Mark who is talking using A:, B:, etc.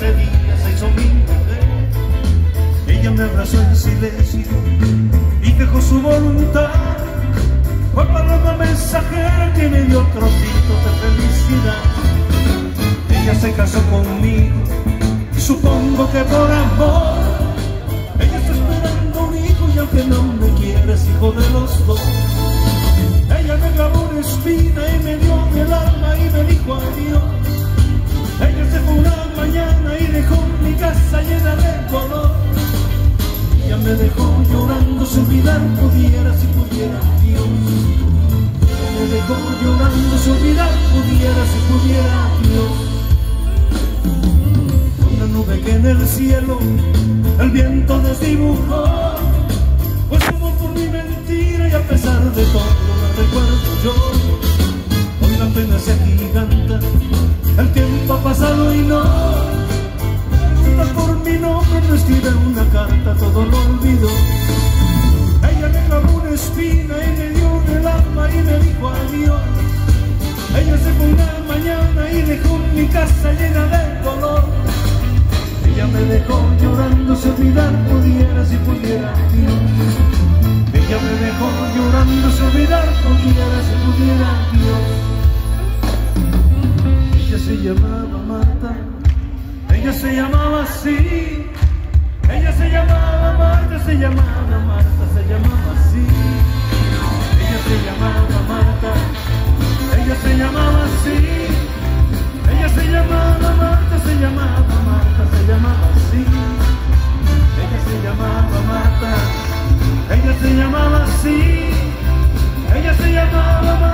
A: ese día se hizo mi mujer. Ella me abrazó en silencio y dejó su voluntad. Fue paloma mensajera que me dio trocitos de felicidad. Ella se casó conmigo, supongo que por amor. Ella está esperando un hijo y aunque no me quiere es hijo de los dos. Ella me clavó una espina y me dio el alma y me dijo adiós. Ella se fue una mañana y dejó mi casa llena de dolor. Ella me dejó llorando, si olvidar pudiera, si pudiera Dios. Ella me dejó llorando, si olvidar pudiera, si pudiera Dios. Una nube que en el cielo el viento desdibujó, pues como por mi mentira y a pesar de todo la recuerdo yo. Hoy la pena se agiganta, el tiempo ha pasado y no por mi nombre, no escribe una carta, todo lo olvidó. Ella me clavó una espina y me dio del alma y me dijo adiós. Ella se fue una mañana y dejó mi casa llena de dolor. Ella me dejó llorando, si olvidar pudiera, si pudiera Dios. Ella me dejó llorando, si olvidar pudiera, si pudiera Dios. Ella se llamaba Marta, ella se llamaba así. Ella se llamaba Marta, se llamaba Marta, se llamaba así. Ella se llamaba Marta, ella se llamaba así. Ella se llamaba Marta, se llamaba Marta, se llamaba así. Ella se llamaba Marta, ella se llamaba así. Ella se llamaba Marta.